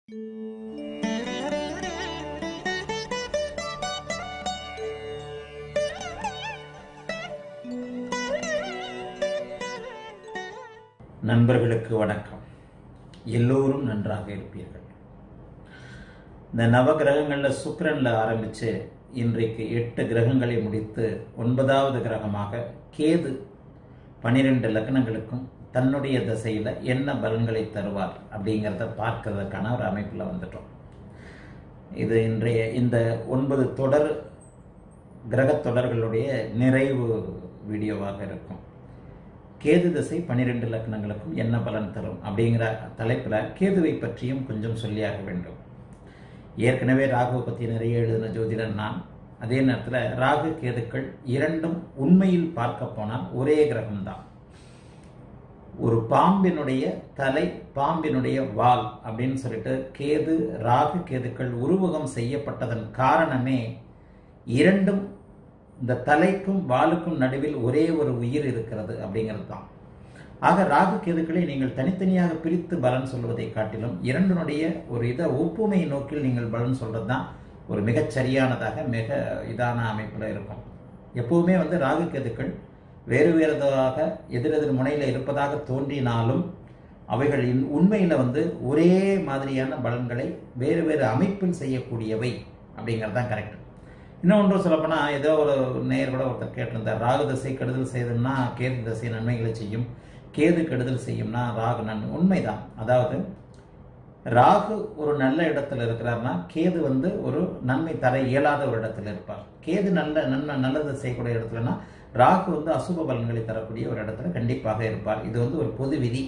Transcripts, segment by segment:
நண்பர்களுக்கு வணக்கம். எல்லோரும் நன்றாக இருப்பீர்கள். இந்த நவகிரகங்களில் சுக்கிரன்ல ஆரம்பித்து இன்றைக்கு 8 கிரகங்களை முடித்து 9வது கிரகமாக கேது 12 லக்னங்களுக்கும் தன்னுடைய திசையில் என்ன பலன்களை தருவார் அப்படிங்கிறத பார்க்கறதுக்கான ஒரு அமைப்பில் வந்துட்டோம். இது இன்றைய இந்த 9 தொடர் கிரக தொடர்களுடைய நிறைவு வீடியோவாக இருக்கும். கேது திசை 12 லக்னங்களுக்கும் என்ன பலன் தரும் அப்படிங்கிற தலைப்பில் கேதுவை பற்றியும் கொஞ்சம் சொல்லியாக வேண்டும். ஏற்கனவே ராகுவை பற்றி நிறைய எழுதின ஜோதிடர் நான். அதே நேரத்தில் ராகு கேதுக்கள் இரண்டும் உண்மையில் பார்க்க போனால் ஒரே கிரகம்தான். ஒரு பாம்பினுடைய தலை, பாம்பினுடைய வால் அப்படின்னு சொல்லிட்டு கேது ராகு கேதுக்கள் உருவகம் செய்யப்பட்டதன் காரணமே இரண்டும் இந்த தலைக்கும் வாலுக்கும் நடுவில் ஒரே ஒரு உயிர் இருக்கிறது அப்படிங்கிறது தான். ஆக ராகு கேதுக்களை நீங்கள் தனித்தனியாக பிரித்து பலன் சொல்வதை காட்டிலும் இரண்டினுடைய ஒரு ஒப்புமை நோக்கில் நீங்கள் பலன் சொல்றது தான் ஒரு மிகச்சரியானதாக மிக இதான அமைப்பில் இருக்கும். எப்பவுமே ராகு கேதுக்கள் வேறு வேறுதாக எதிரெதிர் முனையில் இருப்பதாக தோன்றினாலும் அவைகள் உண்மையில் ஒரே மாதிரியான பலன்களை வேறு வேறு அமைப்பில் செய்யக்கூடியவை அப்படிங்கிறது தான் கரெக்ட். இன்னொன்று சொல்லப்போனால் ஏதோ ஒரு நேயர் கூட ஒருத்தர் கேட்டிருந்தார், ராகு திசை கெடுதல் செய்தோம்னா கேது திசை நன்மைகளை செய்யும், கேது கெடுதல் செய்யும்னா ராகு நன்மை. உண்மைதான். அதாவது ராகு ஒரு நல்ல இடத்துல இருக்கிறார்னா கேது ஒரு நன்மை தர இயலாத ஒரு இடத்துல இருப்பார். கேது நல்லது செய்யக்கூடிய இடத்துலனா ராகு அசுப பலன்களை தரக்கூடிய ஒரு இடத்துல கண்டிப்பாக இருப்பார். இது ஒரு பொது விதி.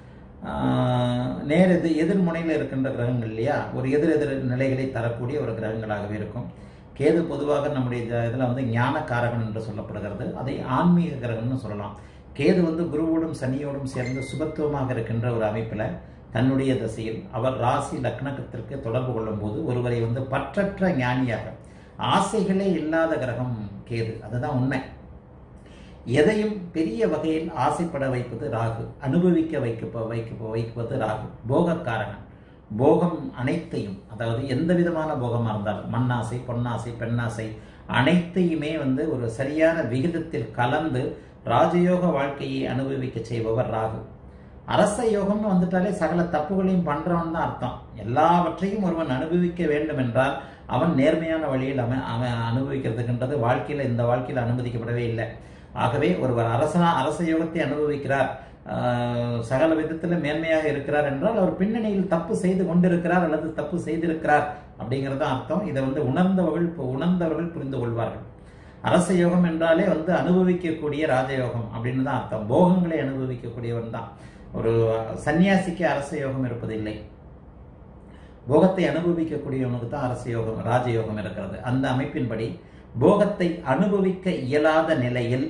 எதிர்முனையில் இருக்கின்ற கிரகங்கள் இல்லையா, ஒரு எதிர் நிலைகளை தரக்கூடிய ஒரு கிரகங்களாகவே இருக்கும். கேது பொதுவாக நம்முடைய இதில் ஞானக்காரகன் என்று சொல்லப்படுகிறது. அதை ஆன்மீக கிரகம்னு சொல்லலாம். கேது குருவோடும் சனியோடும் சேர்ந்து சுபத்துவமாக இருக்கின்ற ஒரு அமைப்பில் தன்னுடைய திசையில் அவர் ராசி லக்னத்திற்கு தொடர்பு கொள்ளும் போது ஒருவரை பற்றற்ற ஞானியாக, ஆசைகளே இல்லாத கிரகம் கேது. அதுதான் உண்மை. எதையும் பெரிய வகையில் ஆசைப்பட வைப்பது ராகு, அனுபவிக்க வைப்பது ராகு. போகக்காரகன். போகம் அனைத்தையும், அதாவது எந்த விதமான போகமாக இருந்தாலும் மண்ணாசை, பொன்னாசை, பெண்ணாசை அனைத்தையுமே ஒரு சரியான விகிதத்தில் கலந்து ராஜயோக வாழ்க்கையை அனுபவிக்க செய்பவர் ராகு. அரச யோகம்னு வந்துட்டாலே சகல தப்புகளையும் பண்றவன் தான் அர்த்தம். எல்லாவற்றையும் ஒருவன் அனுபவிக்க வேண்டும் என்றால் அவன் நேர்மையான வழியில் அவன் அனுபவிக்கிறதுக்குன்றது வாழ்க்கையில் இந்த வாழ்க்கையில் அனுமதிக்கப்படவே இல்லை. ஆகவே ஒருவர் அரச யோகத்தை அனுபவிக்கிறார், சகல விதத்தில் மேன்மையாக இருக்கிறார் என்றால் அவர் பின்னணியில் தப்பு செய்து கொண்டிருக்கிறார் அல்லது தப்பு செய்திருக்கிறார் அப்படிங்கிறது அர்த்தம். இதை உணர்ந்தவர்கள் புரிந்து கொள்வார்கள். அரச யோகம் என்றாலே அனுபவிக்கக்கூடிய ராஜயோகம் அப்படின்னு தான் அர்த்தம். போகங்களை அனுபவிக்கக்கூடியவன் தான். ஒரு சன்னியாசிக்கு அரச யோகம் இருப்பதில்லை. போகத்தை அனுபவிக்கக்கூடியவனுக்கு தான் அரச யோகம், ராஜயோகம் இருக்கிறது. அந்த அமைப்பின்படி போகத்தை அனுபவிக்க இயலாத நிலையில்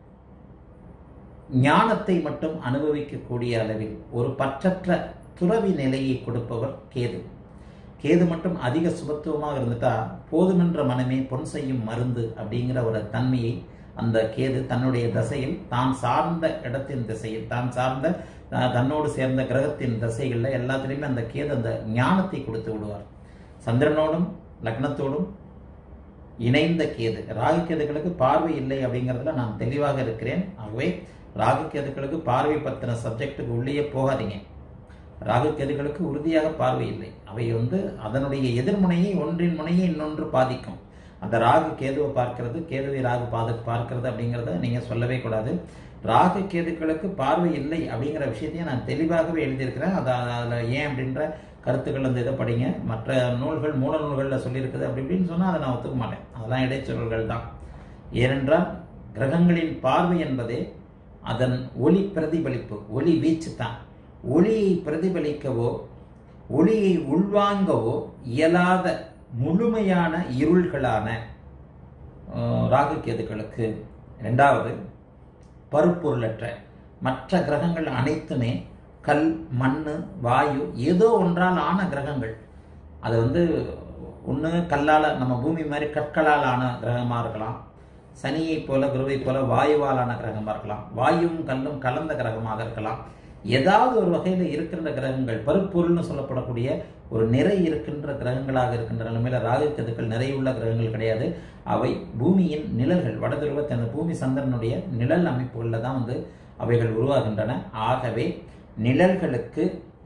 ஞானத்தை மட்டும் அனுபவிக்கக்கூடிய அளவில் ஒரு பற்றற்ற துறவி நிலையை கொடுப்பவர் கேது. கேது மட்டும் அதிக சுபத்துவமாக இருந்துட்டா போதுமென்ற மனமே பொன் செய்யும் மருந்து அப்படிங்கிற ஒரு தன்மையை அந்த கேது தன்னுடைய திசையில், தான் சார்ந்த இடத்தின் திசையில், தான் சார்ந்த தன்னோடு சேர்ந்த கிரகத்தின் திசைகளில் எல்லாத்திலையுமே அந்த கேது அந்த ஞானத்தை கொடுத்து விடுவார். சந்திரனோடும் லக்னத்தோடும் இணைந்த கேது. ராகு கேதுகளுக்கு பார்வை இல்லை அப்படிங்கிறதுல நான் தெளிவாக இருக்கிறேன். ஆகவே ராகு கேதுகளுக்கு பார்வை பத்தின சப்ஜெக்டுக்கு உள்ளே போகாதீங்க. ராகு கேதுகளுக்கு உறுதியாக பார்வை இல்லை. அவை அதனுடைய எதிர்முனையை, ஒன்றின் முனையை இன்னொன்று பாதிக்கும். அந்த ராகு கேதுவை பார்க்கிறது, கேதுவை ராகு பார்க்கிறது அப்படிங்கிறத நீங்க சொல்லவே கூடாது. ராகு கேதுக்களுக்கு பார்வை இல்லை அப்படிங்கிற விஷயத்தையும் நான் தெளிவாகவே எழுதியிருக்கிறேன். அதில் ஏன் அப்படின்ற கருத்துக்கள் இதை படிங்க. மற்ற நூல்கள், மூல நூல்களில் சொல்லியிருக்குது அப்படி இப்படின்னு சொன்னால் அதை நான் ஒத்துக்க மாட்டேன். அதெல்லாம் இடைச்சொல்கள் தான். ஏனென்றால் கிரகங்களின் பார்வை என்பதே அதன் ஒளி பிரதிபலிப்பு, ஒளி வீச்சு தான். ஒளியை பிரதிபலிக்கவோ ஒளியை உள்வாங்கவோ இயலாத முழுமையான இருள்களான ராகு கேதுக்களுக்கு. இரண்டாவது, பருப்பொருளற்ற மற்ற கிரகங்கள் அனைத்துமே கல், மண், வாயு ஏதோ ஒன்றால் ஆன கிரகங்கள். அது ஒன்று கல்லால், நம்ம பூமி மாதிரி கற்களால் ஆன கிரகமாக இருக்கலாம். சனியை போல, குருவை போல வாயுவாலான கிரகமாக இருக்கலாம். வாயுவும் கல்லும் கலந்த கிரகமாக இருக்கலாம். ஏதாவது ஒரு வகையில் இருக்கின்ற கிரகங்கள் பருப்பொருள்னு சொல்லப்படக்கூடிய ஒரு நிறை இருக்கின்ற கிரகங்களாக இருக்கின்ற நிலைமையில ராகு கேதுக்கள் நிறையுள்ள கிரகங்கள் கிடையாது. அவை பூமியின் நிழல்கள், வடதுருவ பூமி சந்திரனுடைய நிழல் அமைப்புகளில் தான் வந்து அவைகள் உருவாகின்றன. ஆகவே நிழல்களுக்கு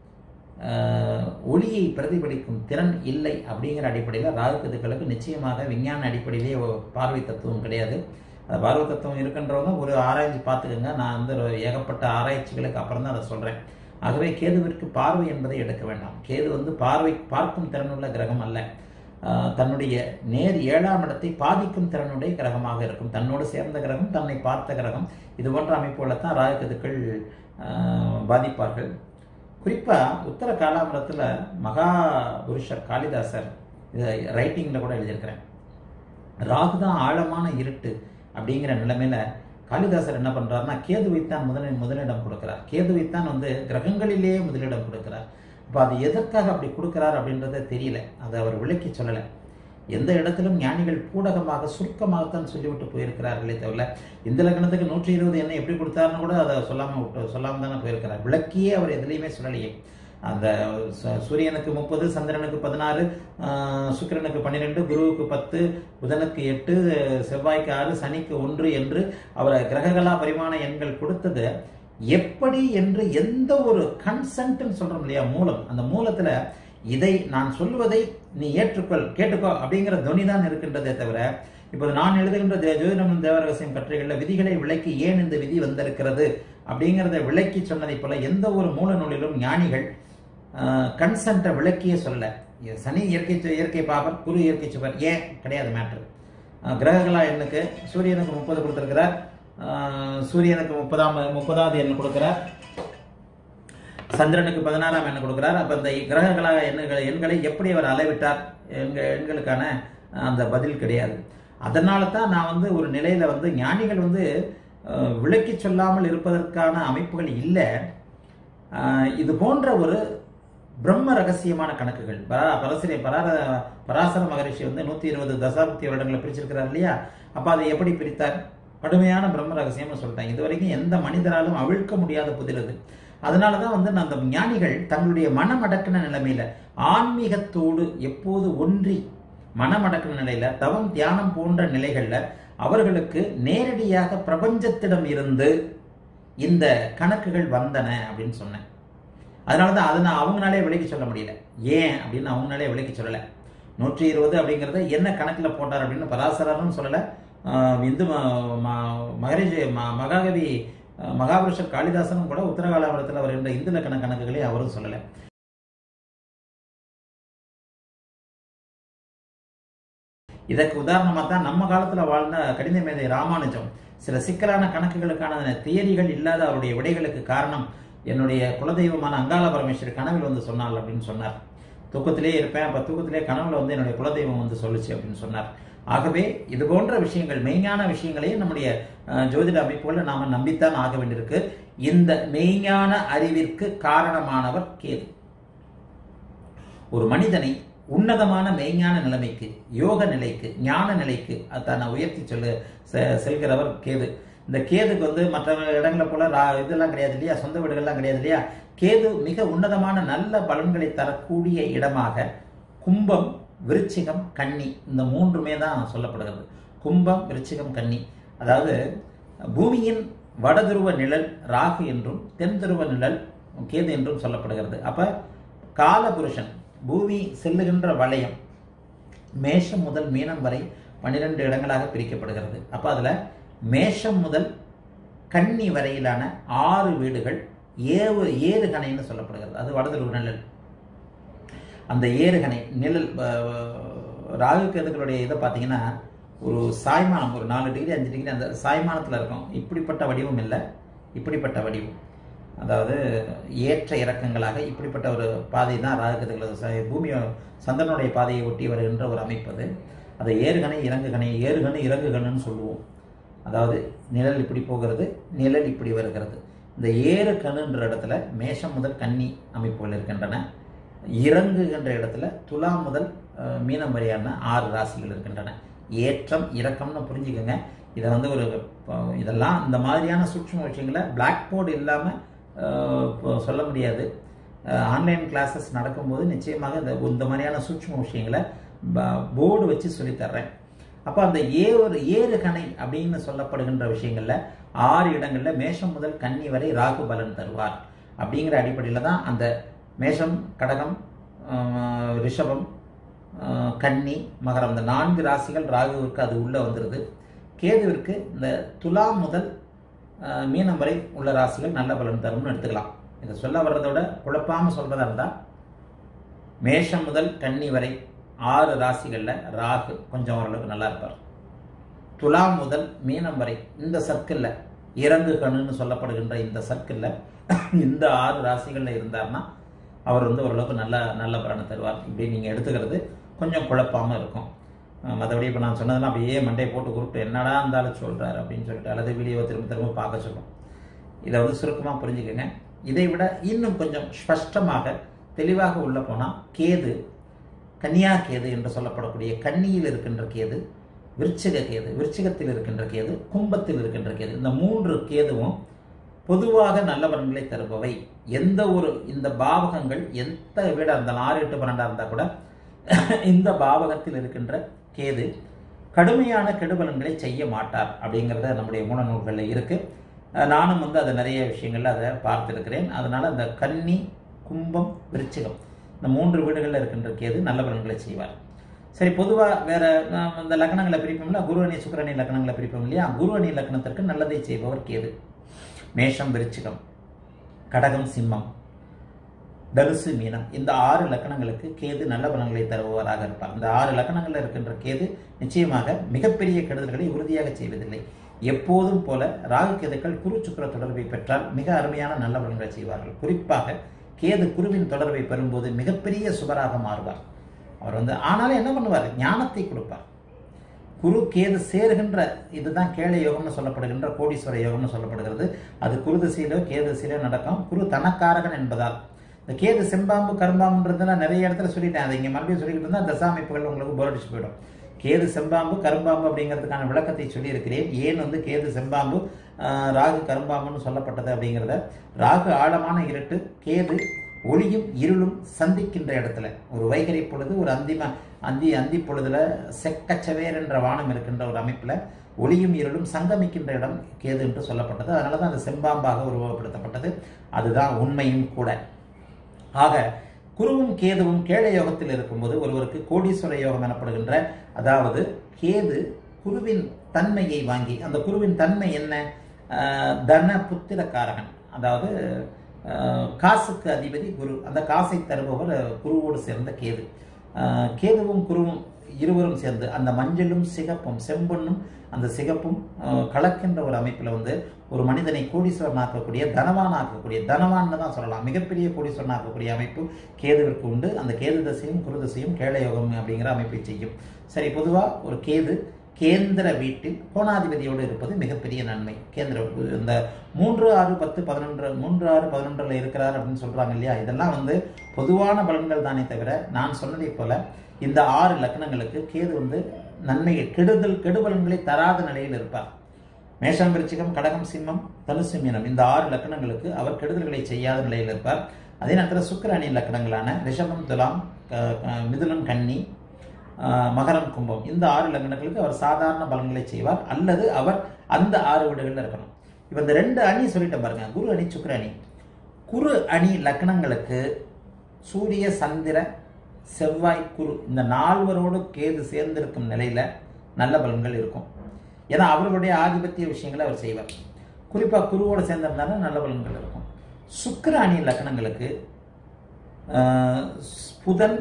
ஒளியை பிரதிபலிக்கும் திறன் இல்லை அப்படிங்கிற அடிப்படையில் ராகு கேதுக்களுக்கு நிச்சயமாக விஞ்ஞான அடிப்படையிலே பார்வை தத்துவம் கிடையாது. பார்வை தத்துவம் இருக்கின்றவங்க ஒரு ஆராய்ச்சி பார்த்துக்கோங்க. நான் வந்து ஏகப்பட்ட ஆராய்ச்சிகளுக்கு அப்புறம் தான் அதை சொல்கிறேன். ஆகவே கேதுவிற்கு பார்வை என்பதை எடுக்க வேண்டாம். கேது வந்து பார்க்கும் திறனுள்ள கிரகம் அல்ல. தன்னுடைய நேர் 7ஆம் இடத்தை பாதிக்கும் திறனுடைய கிரகமாக இருக்கும். தன்னோடு சேர்ந்த கிரகம், தன்னை பார்த்த கிரகம், இது போன்ற அமைப்புகளை தான் ராகு கேதுக்கள் பாதிப்பார்கள். குறிப்பாக உத்தர காலாமிரத்தில் மகாபுருஷர் காளிதாசர் இதை ரைட்டிங்கில் கூட எழுதியிருக்கிறேன். ராகு தான் ஆழமான இருட்டு அப்படிங்கிற நிலைமையில காளிதாசர் என்ன பண்றாருன்னா கேதுவைத்தான் முதலிடம் கொடுக்கிறார். கேதுவைத்தான் வந்து கிரகங்களிலேயே முதலிடம் கொடுக்கிறார். இப்போ அது எதற்காக அப்படி கொடுக்கிறார் அப்படின்றத தெரியல, அதை அவர் விளக்கி சொல்லலை. எந்த இடத்திலும் ஞானிகள் பூடகமாக சுருக்கமாகத்தான் சொல்லிவிட்டு போயிருக்கிறார்களே தவிர இந்த லக்னத்துக்கு 120 என்ன எப்படி கொடுத்தாருன்னு கூட அதை சொல்லாம தானே போயிருக்கிறார். விளக்கியே அவர் எதுலையுமே சொல்லலையே. அந்த சூரியனுக்கு 30, சந்திரனுக்கு 16, சுக்கிரனுக்கு 12, குருவுக்கு 10, புதனுக்கு 8, செவ்வாய்க்கு 6, சனிக்கு 1 என்று அவர் கிரககலா பரிமாண எண்கள் கொடுத்தது எப்படி என்று எந்த ஒரு கன்சென்ட்னு சொல்றோம் இல்லையா, மூலம், அந்த மூலத்துல இதை நான் சொல்லுவதை நீ ஏற்றுக்கொள், கேட்டுக்கோ அப்படிங்கிற துணி தான் இருக்கின்றதே தவிர இப்போது நான் எழுதுகின்ற ஜோதிடம் தேவரகசியம் கட்டுரைகளில் விதிகளை விளக்கி ஏன் இந்த விதி வந்திருக்கிறது அப்படிங்கிறத விளக்கி சொன்னதை போல எந்த ஒரு மூல நூலிலும் ஞானிகள் கன்சென்ட்டை விளக்கியே சொல்ல. சனி இயற்கை பாவர், குரு இயற்கை சுவர், ஏன் கிடையாது மேட்ரு. கிரகங்களா எண்ணுக்கு சூரியனுக்கு 30 கொடுத்திருக்கிறார், சூரியனுக்கு 30வது எண் கொடுக்கிறார், சந்திரனுக்கு 16ஆம் எண் கொடுக்கிறார். அப்ப இந்த கிரகங்களா எண்களை எப்படி அவர் அளவிட்டார்? எண்களுக்கான அந்த பதில் கிடையாது. அதனால தான் நான் வந்து ஒரு நிலையில வந்து ஞானிகள் வந்து விளக்கி சொல்லாமல் இருப்பதற்கான அமைப்புகள் இல்லை. இது போன்ற ஒரு பிரம்ம ரகசியமான கணக்குகள் பராசர மகரிஷி வந்து 120 தசாப்தி வருடங்களை பிரிச்சிருக்கிறார் இல்லையா. அப்ப அதை எப்படி பிரித்தார்? கடுமையான பிரம்ம ரகசியம்னு சொல்லிட்டாங்க. இது வரைக்கும் எந்த மனிதராலும் அவிழ்க்க முடியாத புதிரது. அதனாலதான் வந்து அந்த ஞானிகள் தங்களுடைய மனமடக்கின நிலைமையில ஆன்மீகத்தோடு எப்போது ஒன்றி மனமடக்கின நிலையில தவம் தியானம் போன்ற நிலைகள்ல அவர்களுக்கு நேரடியாக பிரபஞ்சத்திடம் இருந்து இந்த கணக்குகள் வந்தன அப்படின்னு சொன்னேன். அதனாலதான் அதை நான் அவங்களாலே விளக்கி சொல்ல முடியல. ஏன் அப்படின்னு அவங்களாலே விளக்கி சொல்லலை. 120 அப்படிங்கிறத என்ன கணக்கில் போட்டார் அப்படின்னு பராசரரும் சொல்லலை. இந்து மகரிஷி மகாகவி மகாபுருஷர் காளிதாசனும் கூட உத்தரகாலாபுரத்தில் அவர் என்ற இந்து லக்கண கணக்குகளை அவரும் சொல்லலை. இதற்கு உதாரணமாக தான் நம்ம காலத்தில் வாழ்ந்த கணித மேதை ராமானுஜம் சில சிக்கலான கணக்குகளுக்கான தியரிகள் இல்லாத அவருடைய விடைகளுக்கு காரணம் என்னுடைய குலதெய்வமான அங்காள பரமேஸ்வரி கனவில் வந்து சொன்னாள் அப்படின்னு சொன்னார். தூக்கத்திலே இருப்பேன், அப்போ தூக்கத்திலே கனவுல வந்து என்னுடைய குலதெய்வம் வந்து சொல்லுச்சு அப்படின்னு சொன்னார். ஆகவே இது போன்ற விஷயங்கள், மெய்ஞான விஷயங்களையும் நம்முடைய ஜோதிட அமைப்புகளை நாம நம்பித்தான் ஆக வேண்டியிருக்கு. இந்த மெய்ஞான அறிவிற்கு காரணமானவர் கேது. ஒரு மனிதனை உன்னதமான மெய்ஞான நிலைமைக்கு, யோக நிலைக்கு, ஞான நிலைக்கு தன்னை உயர்த்தி செல்கிறவர் கேது. இந்த கேதுக்கு வந்து மற்ற இடங்களை போல இதெல்லாம் கிடையாது இல்லையா, சொந்த வீடுகள்லாம் கிடையாது இல்லையா. கேது மிக உன்னதமான நல்ல பலன்களை தரக்கூடிய இடமாக கும்பம், விருச்சிகம், கன்னி, இந்த 3மே தான் சொல்லப்படுகிறது. கும்பம், விருச்சிகம், கன்னி. அதாவது பூமியின் வடதுருவ நிழல் ராகு என்றும் தென் துருவ நிழல் கேது என்றும் சொல்லப்படுகிறது. அப்ப காலபுருஷன் பூமி செல்லுகின்ற வளையம் மேஷம் முதல் மீனம் வரை 12 இடங்களாக பிரிக்கப்படுகிறது. அப்ப அதுல மேஷம் முதல் கன்னி வரையிலான 6 வீடுகள் ஏறுகணைன்னு சொல்லப்படுகிறது. அது வடதுருவ நிழல். அந்த ஏறுகணை நிழல் ராகு கேதுகளுடைய இதை பார்த்தீங்கன்னா ஒரு சாய்மானம், ஒரு 4 டிகிரி 5 டிகிரி அந்த சாய்மானத்தில் இருக்கும். இப்படிப்பட்ட வடிவம் இல்லை, இப்படிப்பட்ட வடிவம். அதாவது ஏற்ற இறக்கங்களாக இப்படிப்பட்ட ஒரு பாதை தான் ராகு கேதுகள். பூமி சந்திரனுடைய பாதையை ஒட்டி வருகின்ற ஒரு அமைப்பு. அதை ஏறுகணை இறங்குகணை, ஏறுகணு இறங்குகணுன்னு சொல்லுவோம். அதாவது நிழல் இப்படி போகிறது, நிழல் இப்படி வருகிறது. இந்த ஏறு கணுன்ற இடத்துல மேஷம் முதல் கன்னி அமைப்புகள் இருக்கின்றன. இறங்குகின்ற இடத்துல துலா முதல் மீனம் வரையான 6 ராசிகள் இருக்கின்றன. ஏற்றம் இறக்கம்னு புரிஞ்சுக்கோங்க. இதை வந்து இதெல்லாம் இந்த மாதிரியான சூட்சும விஷயங்களை பிளாக் போர்டு இல்லாமல் சொல்ல முடியாது. ஆன்லைன் கிளாஸஸ் நடக்கும்போது நிச்சயமாக இந்த மாதிரியான சூட்சும விஷயங்களை போர்டு வச்சு சொல்லித்தர்றேன். அப்போ அந்த ஏறுகணை அப்படின்னு சொல்லப்படுகின்ற விஷயங்கள்ல 6 இடங்கள்ல மேஷம் முதல் கன்னி வரை ராகு பலன் தருவார் அப்படிங்கிற அடிப்படையில் தான் அந்த மேஷம், கடகம், ரிஷபம், கன்னி, மகரம் இந்த 4 ராசிகள் ராகுவிற்கு அது உள்ள வந்துடுது. கேதுவிற்கு இந்த துலாம் முதல் மீனம் வரை உள்ள ராசிகள் நல்ல பலன் தரும்னு எடுத்துக்கலாம். இதை சொல்ல வர்றதோட குழப்பாமல் சொல்றதா இருந்தால் மேஷம் முதல் கன்னி வரை 6 ராசிகளில் ராகு கொஞ்சம் ஓரளவுக்கு நல்லா இருப்பார். துலாம் முதல் மீனம் வரை இந்த சர்க்கிளில் இறங்கு கண்ணுன்னு சொல்லப்படுகின்ற இந்த சர்க்கிளில் இந்த 6 ராசிகளில் இருந்தார்னா அவர் ஓரளவுக்கு நல்ல பலனை தருவார். இப்படி நீங்கள் எடுத்துக்கிறது கொஞ்சம் குழப்பாமல் இருக்கும். மற்றபடி இப்போ நான் சொன்னதெல்லாம் அப்படியே மண்டையை போட்டு கூப்பிட்டு என்னடா இருந்தாலும் சொல்கிறார் அப்படின்னு சொல்லிட்டு அல்லது வீடியோவை திரும்ப பார்க்க சொல்லும். இதை சுருக்கமாக புரிஞ்சுக்கங்க. இதை விட இன்னும் கொஞ்சம் ஸ்பஷ்டமாக தெளிவாக உள்ள போனால் கேது, கன்னியா கேது என்று சொல்லப்படக்கூடிய கன்னியில் இருக்கின்ற கேது, விருச்சிகத்தில் இருக்கின்ற கேது, கும்பத்தில் இருக்கின்ற கேது, இந்த 3 கேதுவும் பொதுவாக நல்ல பலன்களை தருபவை. இந்த பாவகங்கள் எந்த வீடாக இருந்தாலும் 6, 8, 12 இருந்தால் கூட இந்த பாவகத்தில் இருக்கின்ற கேது கடுமையான கெடுபலன்களை செய்ய மாட்டார் அப்படிங்கிறத நம்முடைய மூல நூல்களில் இருக்கு. நானும் அதை நிறைய விஷயங்கள்ல அதை பார்த்திருக்கிறேன். அதனால அந்த கன்னி, கும்பம், விருச்சிகம் இந்த 3 வீடுகளில் இருக்கின்ற கேது நல்ல பலன்களை செய்வார். சரி, பொதுவாக வேற இந்த லக்னங்களை பிரிப்போம்ல, குரு அணி சுக்கிர அணி லக்னங்களை பிரிப்போம் இல்லையா? குரு அணி லக்னத்திற்கு நல்லதை செய்பவர் கேது. மேஷம், விருச்சிகம், கடகம், சிம்மம், தனுசு, மீனம் இந்த 6 லக்னங்களுக்கு கேது நல்ல பலன்களை தருபவராக இருப்பார். இந்த 6 லக்னங்களில் இருக்கின்ற கேது நிச்சயமாக மிகப்பெரிய கெடுதல்களை உறுதியாக செய்வதில்லை. எப்போதும் போல ராகு கேதுக்கள் குரு சுக்கிர தொடர்பை பெற்றால் மிக அருமையான நல்ல பலன்களை செய்வார்கள். குறிப்பாக கேது குருவின் தொடர்பை பெறும்போது மிகப்பெரிய சுபராக மாறுவார். அவர் ஆனாலும் என்ன பண்ணுவார்? ஞானத்தை கொடுப்பார். குரு கேது சேருகின்ற இதுதான் கேள யோகம்னு சொல்லப்படுகின்ற கோடீஸ்வர யோகம்னு சொல்லப்படுகிறது. அது குரு திசையிலோ கேது திசையிலோ நடக்கும். குரு தனக்காரகன் என்பதால் இந்த கேது செம்பாம்பு கரும்பாம்புன்றதுல நிறைய இடத்துல சொல்லிட்டேன். அதை இங்கே மறுபடியும் சொல்லிக்கிட்டு இருந்தால் தசாமைப்புகள் உங்களுக்கு போரடிச்சு போயிடும். கேது செம்பாம்பு கரும்பாம்பு அப்படிங்கிறதுக்கான விளக்கத்தை சொல்லியிருக்கிறேன். ஏன் கேது செம்பாம்பு, ராகு கரும்பாம்புன்னு சொல்லப்பட்டது அப்படிங்கிறத. ராகு ஆழமான இருட்டு, கேது ஒளியும் இருளும் சந்திக்கின்ற இடத்துல, ஒரு வைகரை பொழுது, ஒரு அந்தி பொழுதுல செக்கச்சவேர் என்ற வானம் இருக்கின்ற ஒரு அமைப்புல ஒளியும் இருளும் சங்கமிக்கின்ற இடம் கேது என்று சொல்லப்பட்டது. அதனாலதான் அது செம்பாம்பாக உருவகப்படுத்தப்பட்டது. அதுதான் உண்மையும் கூட. ஆக குருவும் கேதுவும் கேள யோகத்தில் இருக்கும்போது ஒருவருக்கு கோடீஸ்வர யோகம் எனப்படுகின்ற, அதாவது கேது குருவின் தன்மையை வாங்கி, அந்த குருவின் தன்மை என்ன? தன புத்திரக்காரகன், அதாவது காசுக்கு அதிபதி குரு. அந்த காசை தருபவர் குருவோடு சேர்ந்த கேது. கேதுவும் குருவும் இருவரும் சேர்ந்து அந்த மஞ்சளும் சிகப்பும், செம்பொன்னும் அந்த சிகப்பும் கலக்கின்ற ஒரு அமைப்பில் ஒரு மனிதனை கோடீஸ்வரன் ஆக்கக்கூடிய, தனவான் ஆக்கக்கூடிய, தனவான்னு தான் சொல்லலாம், மிகப்பெரிய கோடீஸ்வரன் ஆக்கக்கூடிய அமைப்பு கேதுவிற்கு உண்டு. அந்த கேது தசையும் குரு தசையும் கேள யோகம் அப்படிங்கிற அமைப்பை செய்யும். சரி, பொதுவாக ஒரு கேது கேந்திர வீட்டில் கோணாதிபதியோடு இருப்பது மிகப்பெரிய நன்மை. கேந்திர இந்த 3, 6, 10, 11 3, 6, 11 இருக்கிறார் அப்படின்னு சொல்றாங்க இல்லையா? இதெல்லாம் பொதுவான பலன்கள் தானே தவிர, நான் சொன்னதை போல இந்த 6 லக்னங்களுக்கு கேது நன்மைகள் கெடுபலன்களை தராத நிலையில் இருப்பார். மேஷம், விருச்சிகம், கடகம், சிம்மம், தனுசு, மீனம் இந்த 6 லக்னங்களுக்கு அவர் கெடுதல்களை செய்யாத நிலையில் இருப்பார். அதே நேரத்தில் சுக்கிர அணி லக்னங்களான ரிஷபம், துலாம், மிதுனம், கன்னி, மகரம், கும்பம் இந்த 6 லக்னங்களுக்கு அவர் சாதாரண பலன்களை செய்வார். அல்லது அவர் அந்த 6 வீடுகளில் இருக்கணும். இப்போ இந்த 2 அணி சொல்லிட்டேன் பாருங்க, குரு அணி, சுக்கிர அணி. குரு அணி லக்னங்களுக்கு சூரிய, சந்திர, செவ்வாய், குரு இந்த 4வரோடு கேது சேர்ந்திருக்கும் நிலையில நல்ல பலன்கள் இருக்கும். ஏன்னா அவர்களுடைய ஆதிபத்திய விஷயங்களை அவர் செய்வார். குறிப்பாக குருவோடு சேர்ந்திருந்தாலும் நல்ல பலன்கள் இருக்கும். சுக்கிர அணி லக்னங்களுக்கு புதன்,